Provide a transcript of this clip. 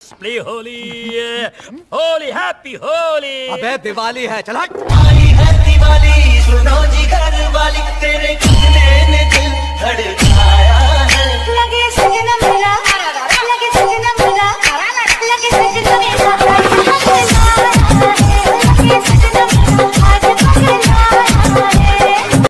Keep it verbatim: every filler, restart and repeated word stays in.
Let's play Holi, Holi happy Holi. अबे दिवाली है, चल हट।